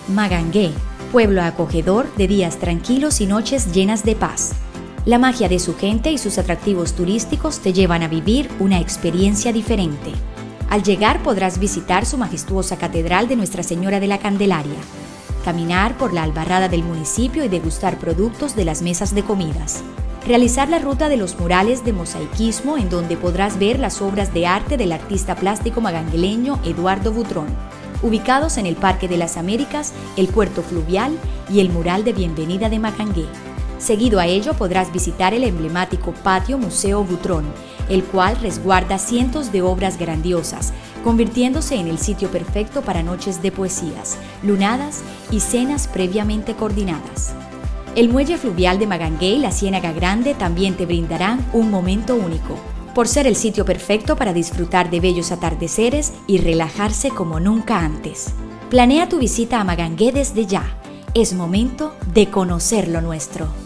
Magangué, pueblo acogedor de días tranquilos y noches llenas de paz. La magia de su gente y sus atractivos turísticos te llevan a vivir una experiencia diferente. Al llegar podrás visitar su majestuosa catedral de Nuestra Señora de la Candelaria, caminar por la albarrada del municipio y degustar productos de las mesas de comidas. Realizar la ruta de los murales de mosaicismo en donde podrás ver las obras de arte del artista plástico magangueleño Eduardo Butrón, ubicados en el Parque de las Américas, el Puerto Fluvial y el mural de bienvenida de Magangué. Seguido a ello podrás visitar el emblemático Patio Museo Butrón, el cual resguarda cientos de obras grandiosas, convirtiéndose en el sitio perfecto para noches de poesías, lunadas y cenas previamente coordinadas. El muelle fluvial de Magangué y la Ciénaga Grande también te brindarán un momento único, por ser el sitio perfecto para disfrutar de bellos atardeceres y relajarse como nunca antes. Planea tu visita a Magangué desde ya. Es momento de conocer lo nuestro.